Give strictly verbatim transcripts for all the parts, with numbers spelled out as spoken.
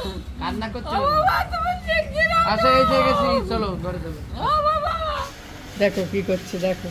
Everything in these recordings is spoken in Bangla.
কান্না করছে আচ্ছা এসে গেছি চলো ঘরে চলো দেখো কি করছে দেখো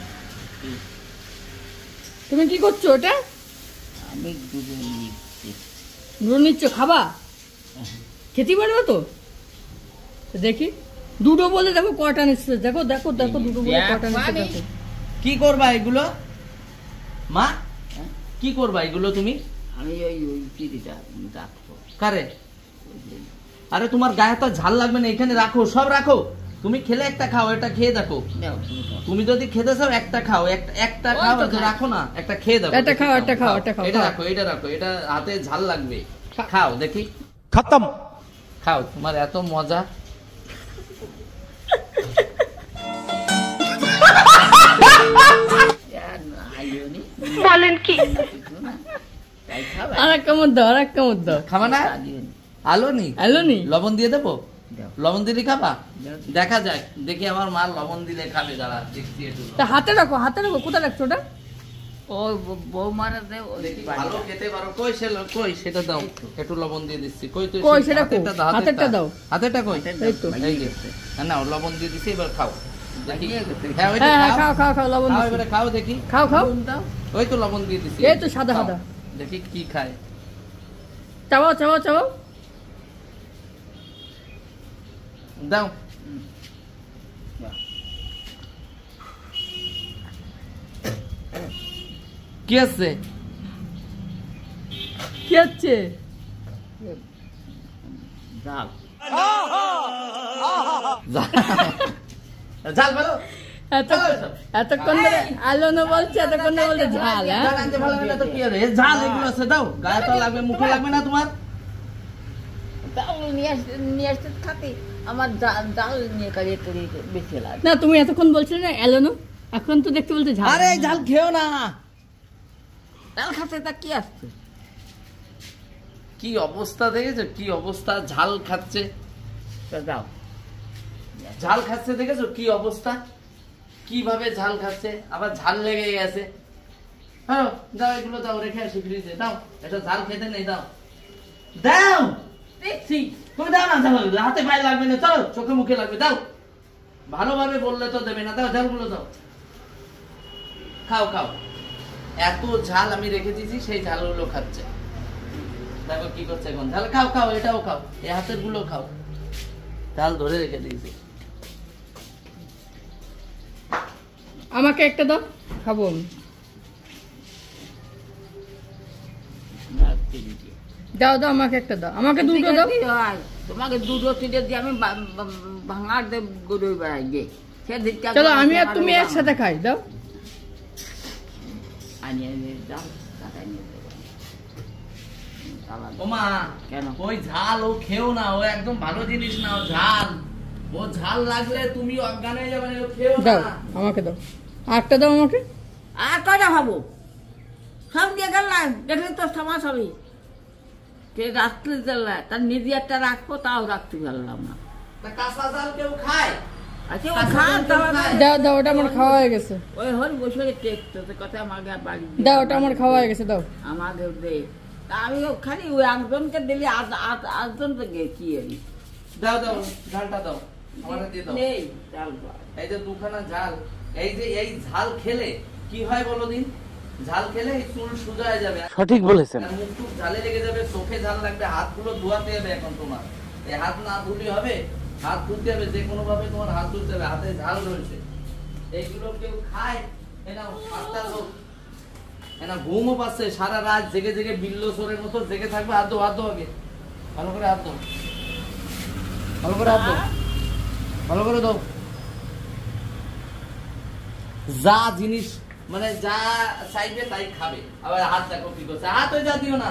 তুমি কি করছো ওটা আমি দুধ নিচ্ছি দুধ নিচ্ছ খাবা খেতে পারবে তো দেখি দুটো বলে দেখো কটা নিচ্ছে দেখো দেখো দেখো দুটো বলে কটা নিচ্ছে দেখো কি করবা এগুলো মা কি করবা এগুলো তুমি আমি ওই ওই চিঠিটা রাখবো কারে আরে তোমার গায়ে তো ঝাল লাগবে না এখানে রাখো সব রাখো তুমি খেলে একটা খাও এটা খেয়ে দেখো তুমি যদি খেতে চাও একটা খাও একটা একটা খাও রাখো না একটা খেয়ে দেখো একটা খাও একটা খাও একটা খাও এটা রাখো এটা রাখো এটা হাতে ঝাল লাগবে খাও দেখি খতম খাও তোমার এত মজা বলেন কি আর এক কামড় দাও আর এক কামড় দাও খাবা না আলো নি আলো নি লবণ দিয়ে দেবো লবণ দিলে খাবা দেখা যায় দেখি আমার মা লবণ দিলে খাবে দাঁড়া দেখছি একটু তা হাতে রাখো হাতে রাখো কোথায় রাখছো ওটা ও বৌমারা দেও ভালো খেতে পারো কই সে কই সেটা দাও একটু লবণ দিয়ে দিচ্ছি কই তুই কই সেটা হাতেরটা দাও হাতেরটা কই এই তো এই যে না লবণ দিয়ে দিছি এবার খাও দেখি হ্যাঁ হ্যাঁ খাও খাও খাও লবণ খাও এবারে খাও দেখি খাও খাও ওই তো লবণ দিয়ে দিছি এই তো সাদা সাদা দেখি কি খায় চাবাও চাবাও চাবাও দাও কি আছে কি আছে জাল জাল বলো এতক্ষণ ধরে আলো না বলছে এতক্ষণ ধরে বলছে ঝাল হ্যাঁ ভালো না তো কি আছে ঝাল এগুলো আছে দাও গায়ে তো লাগবে মুখে লাগবে না তোমার ডাল নিয়ে আসতে নিয়ে আসতে থাকে আমার ডাল নিয়ে কারিয়ে তৈরি বেশি লাগে না তুমি এতক্ষণ বলছিলে না এলোনো এখন তো দেখতে বলতে ঝাল আরে ঝাল খেও না ডাল খাতে তা কি আসছে কি অবস্থা দেখেছো কি অবস্থা ঝাল খাচ্ছে দাও ঝাল খাচ্ছে দেখেছো কি অবস্থা কিভাবে ঝাল খাচ্ছে আবার ঝাল লেগে গেছে হ্যাঁ দাও এগুলো দাও রেখে আসি ফ্রিজে দাও এটা ঝাল খেতে নেই দাও দাও দেখছি তুমি দাও না ঝাল হাতে পায়ে লাগবে না চলো চোখে মুখে লাগবে দাও ভালোভাবে বললে তো দেবে না দাও ঝালগুলো দাও খাও খাও এত ঝাল আমি রেখে দিয়েছি সেই ঝালগুলো খাচ্ছে দেখো কি করছে এখন ঝাল খাও খাও এটাও খাও এই হাতের গুলো খাও ঝাল ধরে রেখে দিয়েছি আমাকে একটা দাও খাবো আমি দাও দাও আমাকে একটা দাও আমাকে দুটো দাও তোমাকে দুটো তিনটে দিয়ে আমি ভাঙার দেব গরুই বেড়াই গে চলো আমি আর তুমি একসাথে খাই দাও আনিয়ে দাও কাটাই নিয়ে ওমা কেন ওই ঝাল ও খেও না ও একদম ভালো জিনিস না ও ঝাল ও ঝাল লাগলে তুমি অজ্ঞান হয়ে যাবে ও খেও না দাও আমাকে দাও আরেকটা দাও আমাকে আর কয়টা খাবো সব দিয়ে গেল না দেখলে তো সমাজ হবে কে রাত্রে জ্বালা তার নিজে একটা রাখবো তাও রাখতে পারলাম না কাঁচা ঝাল কেউ খায় আচ্ছা ও খান দাও দাও ওটা আমার খাওয়া হয়ে গেছে ওই হল বসে টেস্ট কথা আমাকে বাড়ি দাও ওটা আমার খাওয়া হয়ে গেছে দাও আমাকে দে আমি খালি ওই একজনকে দিলে আটজন তো গেছি আমি দাও দাও ঝালটা দাও আমারে দিয়ে দাও নেই চাল এই যে দুখানা ঝাল এই যে এই ঝাল খেলে কি হয় বলো দিন ঝাল খেলে চুল সোজা হয়ে যাবে সঠিক বলেছেন মুখ টুক ঝালে লেগে যাবে চোখে ঝাল লাগবে হাতগুলো ধোয়াতে হবে এখন তোমার এই হাত না ধুলে হবে হাত ধুতে হবে যে কোনো ভাবে তোমার হাত ধুতে হবে হাতে ঝাল রয়েছে এইগুলো কেউ খায় এনা হাতটা লোক এনা ঘুমও পাচ্ছে সারা রাত জেগে জেগে বিল্লো চোরের মতো জেগে থাকবে হাত দো হাত দো আগে ভালো করে হাত দো ভালো করে হাত দো ভালো করে দাও যা জিনিস মানে যা চাইবে তাই খাবে আবার হাত দেখো কি করছে হাত ওই যা দিও না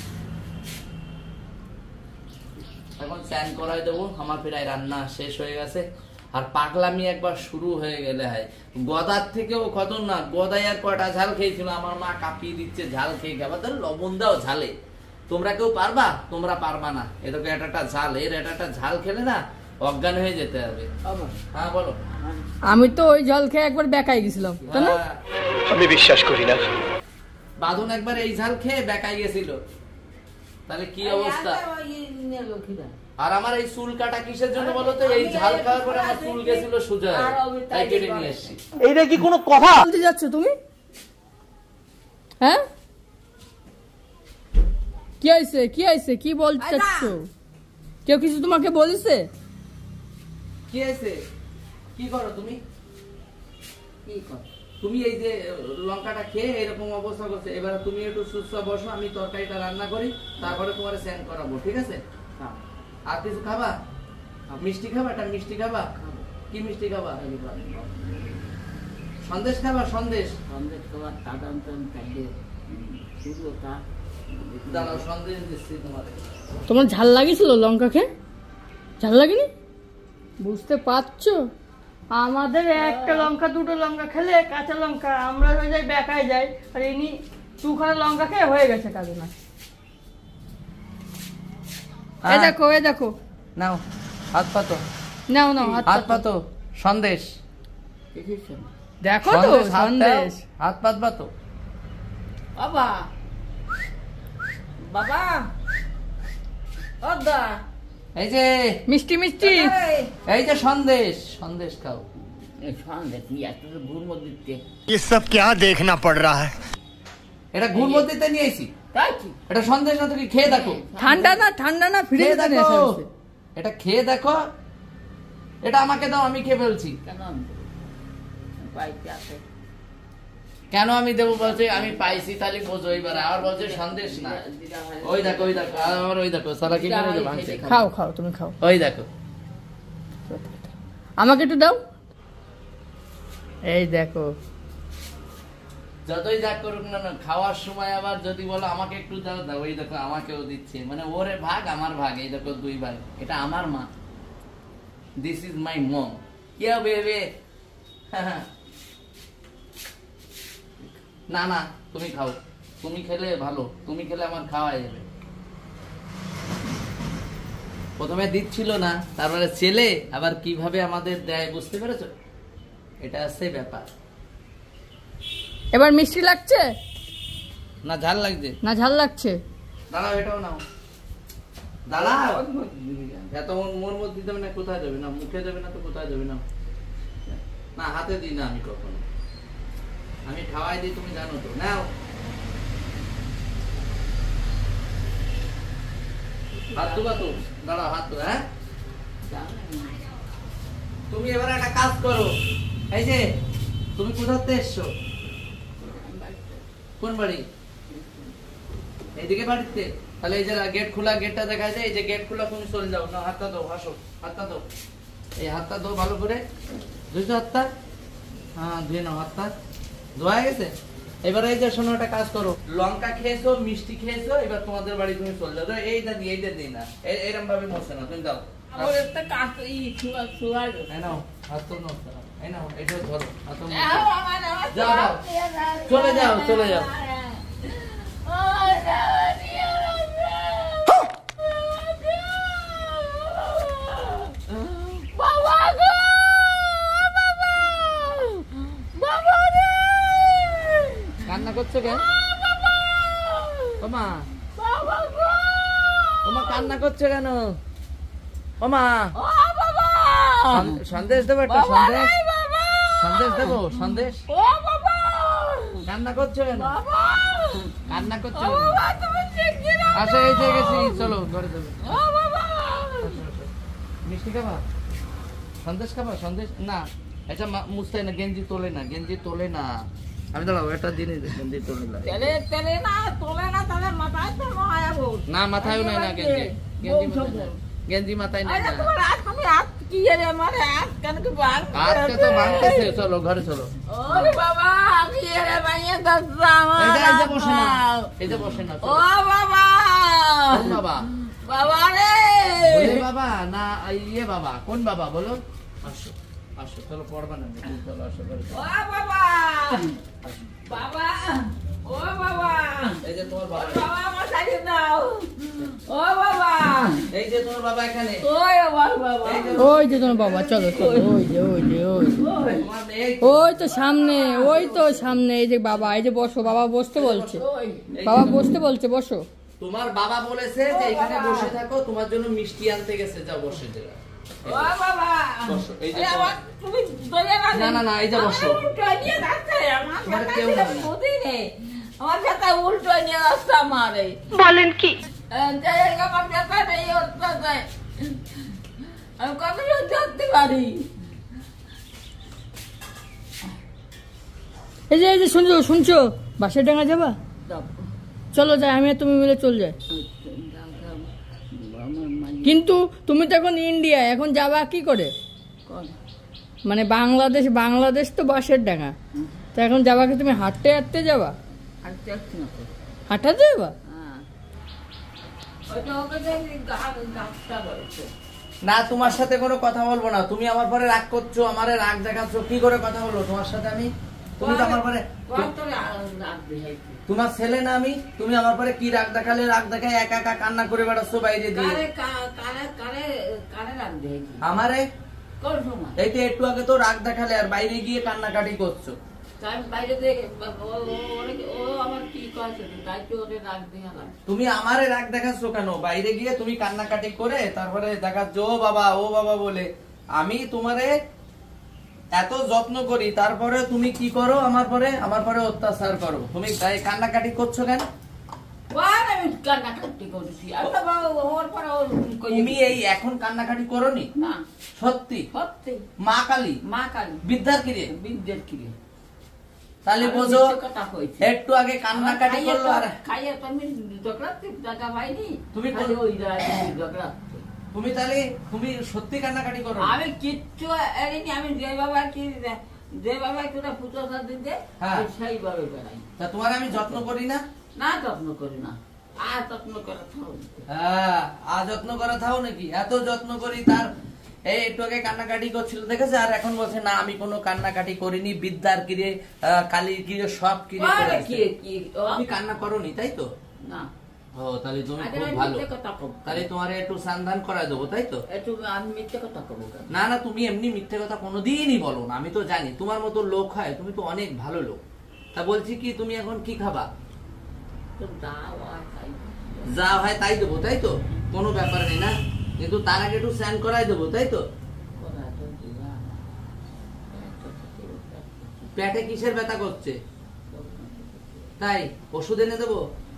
এখন স্নান করাই দেবো আমার প্রায় রান্না শেষ হয়ে গেছে আর পাগলামি একবার শুরু হয়ে গেলে হয় গদার থেকেও খতরনাক গদাই আর কয়টা ঝাল খেয়েছিল আমার মা কাঁপিয়ে দিচ্ছে ঝাল খেয়ে খাবার তাহলে লবণ দাও ঝালে তোমরা কেউ পারবা তোমরা পারবা না এটাকে একটা ঝাল এর একটা ঝাল খেলে না অজ্ঞান হয়ে যেতে হবে হ্যাঁ বলো আমি তো ওই জল খেয়ে একবার বেকাই গেছিলাম তাই না আমি বিশ্বাস করি না বাঁধন একবার এই ঝাল খেয়ে বেকাই গেছিল তাহলে কি অবস্থা দুনিয়ার লোকেরা। আর আমার এই চুল কাটা কিসের জন্য বলো তো? এই ঝাল খাওয়ার পরে আমার চুল গেছিল সোজা, তাই কেটে নিয়ে এসেছি। এইটা কি কোনো কথা? বলতে যাচ্ছ তুমি? হ্যাঁ, কি হয়েছে? কি হয়েছে? কি বলতে চাচ্ছ? কেউ কিছু তোমাকে বলেছে? কি আছে? কি করো তুমি? কি কর? তুমি এই যে লঙ্কাটা খেয়ে এরকম অবস্থা করছে, এবার তুমি একটু সুস্থ বসো, আমি তরকারিটা রান্না করি, তারপরে তোমার স্যান্ড করাবো, ঠিক আছে? খাও, আর কিছু খাবা? মিষ্টি খাবা? একটা মিষ্টি খাবা? খাবো। কি মিষ্টি খাবা? এই বাবা, সন্দেশ খাবা? সন্দেশ সন্দেশ খাবার সাধারণত খাইলে শুধু তা দাঁড়াও, সন্দেশ দিচ্ছি তোমার। তোমার ঝাল লাগিয়েছিল লঙ্কা খেয়ে? ঝাল লাগেনি? বুঝতে পারছো, আমাদের একটা লঙ্কা দুটো লঙ্কা খেলে কাঁচা লঙ্কা আমরা হয়ে যাই বেকায় যাই, আর ইনি দুখানা লঙ্কা খেয়ে হয়ে গেছে কাজে না। এই দেখো, এই দেখো, নাও হাত পাতো, নাও নাও হাত হাত পাতো। পাতো, সন্দেশ দেখেছেন? দেখো তো সন্দেশ, হাত দাও, সন্দেশ। হাত পাতবা তো। বাবা, বাবা, ওদা, এই যে মিষ্টি মিষ্টি। এই যে সন্দেশ, সন্দেশ খাও। এই সন্দেশ নিয়ে এত ঘুর মধ্যে দিতে, ये सब क्या देखना पड़ रहा है? এটা ঘুরমত দিতে নিয়ে এসি। তাই কি? এটা সন্দেশ না, তুমি খেয়ে দেখো, ঠান্ডা না, ঠান্ডা না, ফিরে খেয়ে যেতে দেখো, এটা খেয়ে দেখো। এটা আমাকে দাও, আমি খেয়ে ফেলছি। কেন আমি দেবো? বাড়িতে আছে। কেন আমি দেবো বলছে? আমি পাইছি, তাহলে বোঝো। এবার আর বলছে সন্দেশ না। দিদা হয়- ওই দেখো, ওই দেখো, আর ওই দেখো, সালা কি করে যে ভাঙছে। খাও খাও, তুমি খাও। ওই দেখো, আমাকে একটু দাও। এই দেখো, যতই যা করুক না না, খাওয়ার সময় আবার যদি বলো আমাকে একটু দাও, দাও। ওই দেখো, আমাকেও দিচ্ছে, মানে ওরে ভাগ আমার ভাগ। এই দেখো, দুই ভাগ। এটা আমার মা, দিস ইজ মাই মম। কি হবে এবে? না না, তুমি খাও, তুমি খেলে ভালো, তুমি খেলে আমার খাওয়া যাবে। প্রথমে দিচ্ছিল না, তারপরে ছেলে আবার কিভাবে আমাদের দেয়, বুঝতে পেরেছো? এটা আছে ব্যাপার। এবার মিষ্টি লাগছে না ঝাল লাগছে? না ঝাল লাগছে? দাঁড়াও, এটাও নাও। দাঁড়াও, এত মোর মধ্যে দিতে হবে না। কোথায় দেবে? না মুখে দেবে না তো কোথায় দেবে? না না, হাতে দিই না আমি কখনো, আমি খাওয়াই দিই, তুমি জানো তো। নাও, হাত দুবা তো, দাঁড়াও, হাত তো। হ্যাঁ, তুমি এবার একটা কাজ করো। এই যে তুমি কোথাতে এসছো? কোন বাড়ি? এইদিকে বাড়িতে? তাহলে এই যে গেট খোলা, গেটটা দেখা যায়, এই যে গেট খোলা, তুমি চলে যাও। না, হাতটা দাও, হাসো, হাতটা দাও, এই হাতটা দাও ভালো করে। ধুইছো হাতটা? হ্যাঁ, ধুয়ে নাও হাতটা। ধোয়া গেছে? এবার এই যে শোনো, একটা কাজ করো, লঙ্কা খেয়েছো, মিষ্টি খেয়েছো, এবার তোমাদের বাড়ি তুমি চলে যাও। এইটা দিই, এইটা দিই না, এরকম ভাবে মরছে না, তুমি দাও। আমার একটা কাজ ই ছুয়া ছুয়া এই নাও, হাত তো নষ্ট না। এই নাও, এটাও ধরো, হাত তো যাও আমার আমার যাও, যাও, চলে যাও, চলে যাও। বাবা গো, বাবা, বাবা রে, কান্না করছো কেন? ওমা, বাবা গো, ওমা কান্না করছো কেন? ওমা, ও বাবা, সন- সন্দেশ দেবো একটা? বাবা রে, সন্দেশ, বাবা, সন্দেশ দেবো? সন্দেশ? ও বাবা, কান্না করছো কেন? বাবা, কান্না করছো ও কেন? বাবা, তুমি দেখি না, আসো, এই যে গেছি, চলো ঘরে যাবো। ও বাবা, আসো, আসো। মিষ্টি খাবা? সন্দেশ খাবা? সন্দেশ না, এটা মা- মুছতে না, গেঞ্জি তোলে না, গেঞ্জি তোলে না। আমি দাঁড়াও, একটা জিনিস, গেঞ্জি তোলে না। তেলে তেলে না তোলে না, তাহলে মাথায় তো নয় আবো। না, মাথায় নাই না গেঞ্জি, গেঞ্জি মাথায় নাই। গেঞ্জি মাথায় নাই আরে না। তোমার আজ আমি আজ কি রে মারে আজ কেন কি বাল আজকে তো ভাঙতেছে, চলো ঘরে চলো। ওরে বাবা কি রে ভাইয়া দস্তা আমার এই যে, এই যে বসে না, এই যে বসে না, ও চলো। বাবা কোন বাবা? বাবা রে বলে বাবা না ইয়ে বাবা? কোন বাবা বলো? আসো, আসো, চলো পড়বা না, চলো আসো ঘরে চলো। ও বাবা বাবা ও বাবা এই যে তোমার বাবা, বাবা আমার সাইডে দাও ও বাবা এই যে তোমার বাবা এখানে। ওই আমার বাবা এই যে ওই যে তোমার বাবা, চলো চলো, ওই যে ওই যে ওই যে। ওই তোমার মেয়ে, ওই তো সামনে, ওই তো সামনে, এই যে বাবা, এই যে বসো, বাবা বসতে বলছে, ওই এই বাবা যে- বসতে বলছে, বসো। তোমার বাবা বলেছে যে এখানে বসে থাকো, তোমার জন্য মিষ্টি আনতে গেছে, যাও বসে যাও। ও বাবা বসো, এই যে এ আবার তুমি ধরে না না, না, না, এই যে বসো। আমার উল্টো নিয়ে যাচ্ছে আমার তোমার কথা কেউ ছিল না। বুদ্ধি নেই আমার কথা উল্টো নিয়ে যাচ্ছে আমারে বলেন কি? যাই আমার কথা নেই হচ্ছে যায় আমি কত ধরতে পারি এই যে এই যে শুনছো শুনছো বাসের ডাঙা যাবা? চলো যাই, আমি আর তুমি মিলে চল যাই। কিন্তু তুমি তো এখন ইন্ডিয়া, এখন যাবা কি করে? মানে বাংলাদেশ, বাংলাদেশ তো বাসের ডাঙা, তো এখন যাবা কি তুমি হাঁটতে হাঁটতে যাবা? হাঁটাতে যাবা? না, তোমার সাথে কোনো কথা বলবো না। তুমি আমার পরে রাগ করছো, আমারে রাগ দেখাচ্ছ, কি করে কথা বলবো তোমার সাথে আমি? তুমি তো আমার পরে, তোমার ছেলে না আমি, তুমি আমার পরে কি রাগ দেখালে? রাগ দেখায় একা একা কান্না করে বেড়াচ্ছ বাইরে দিয়ে আমারে। এই তো একটু আগে তো রাগ দেখালে আর বাইরে গিয়ে কান্নাকাটি করছো। তুমি আমারে রাগ দেখাচ্ছ কেন? বাইরে গিয়ে তুমি কান্নাকাটি করে তারপরে দেখাচ্ছ ও বাবা ও বাবা বলে। আমি তোমারে এত যত্ন করি, তারপরে তুমি কি করো? আমার পরে আমার পরে অত্যাচার করো। তুমি কান্নাকাটি করছো কেন? তুমি এই এখন কান্নাকাটি করোনি? সত্যি সত্যি মা কালী, মা কালী বিদ্যার কিরে, বিদ্যের কিরে তাহলে বোঝো একটু আগে কান্নাকাটি করলো আর খাইয়ে তুমি ঝগড়াতে টাকা পাইনি তুমি খালি ওই ঝগড়া। তুমি তাহলে তুমি সত্যি কান্নাকাটি করো? আমি কিচ্ছু এরিনি, আমি যে বাবা কি যে বাবা তোরা পুজো দিতে সেইভাবে বেড়াই। তা তোমার আমি যত্ন করি না? না যত্ন করি না, আর যত্ন করে থাও। হ্যাঁ, আর যত্ন করা থাও নাকি? এত যত্ন করি, তার এই একটু আগে কান্নাকাটি করছিল দেখেছে, আর এখন বলছে না আমি কোনো কান্নাকাটি করিনি, বিদ্যার কিরে কালীর কিরে সব কিরে করে আছে। তুমি কান্না করোনি তাই তো? না। ও তাহলে তুমি খুব ভালো। তাহলে তোমার একটু সান্ধান করায় দেবো তাই তো? একটু আমি মিথ্যে কথা কবো? না না, তুমি এমনি মিথ্যে কথা কোনোদিনই বলো না, আমি তো জানি তোমার মতো লোক হয়, তুমি তো অনেক ভালো লোক। তা বলছি কি তুমি এখন কি খাবা? যা হয় তাই দেবো তাই তো? কোনো ব্যাপার নেই না, কিন্তু তার আগে একটু স্নান করাই দেবো তাই তো? পেটে কিসের ব্যথা করছে? তাই ওষুধ এনে দেবো?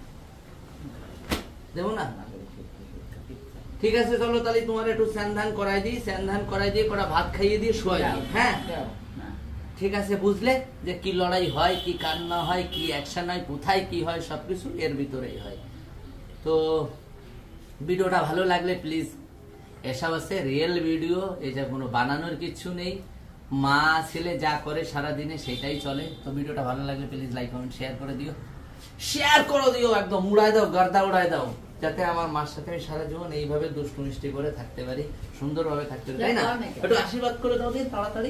দেবো না? ঠিক আছে চলো তাহলে তোমার একটু স্নান ধান করাই দিই, স্নান ধান করাই দিয়ে কটা ভাত খাইয়ে দিয়ে শোয়াই দিই। হ্যাঁ ঠিক আছে, বুঝলে যে কি লড়াই হয়, কি কান্না হয়, কি অ্যাকশন হয়, কোথায় কি হয়, সবকিছু এর ভিতরেই হয়। তো ভিডিওটা ভালো লাগলে প্লিজ, এসব আছে রিয়েল ভিডিও, এটা কোনো বানানোর কিছু নেই। মা ছেলে যা করে সারাদিনে সেটাই চলে। তো ভিডিওটা ভালো লাগলে প্লিজ লাইক কমেন্ট শেয়ার করে দিও, শেয়ার করে দিও, একদম উড়াই দাও, গর্দা উড়াই দাও, যাতে আমার মার সাথে আমি সারা জীবন এইভাবে দুষ্টু মিষ্টি করে থাকতে পারি, সুন্দরভাবে থাকতে পারি, তাই না? একটু আশীর্বাদ করে দাও দিন তাড়াতাড়ি।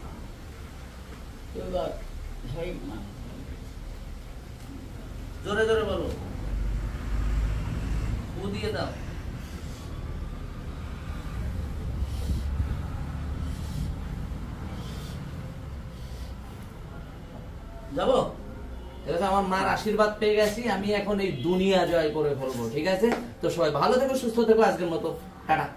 জোরে জোরে বলো, ও দিয়ে দাও। যাবো, আমার মার আশীর্বাদ পেয়ে গেছি, আমি এখন এই দুনিয়া জয় করে ফেলবো। ঠিক আছে, তো সবাই ভালো থেকো, সুস্থ থেকো, আজকের মতো টাটা।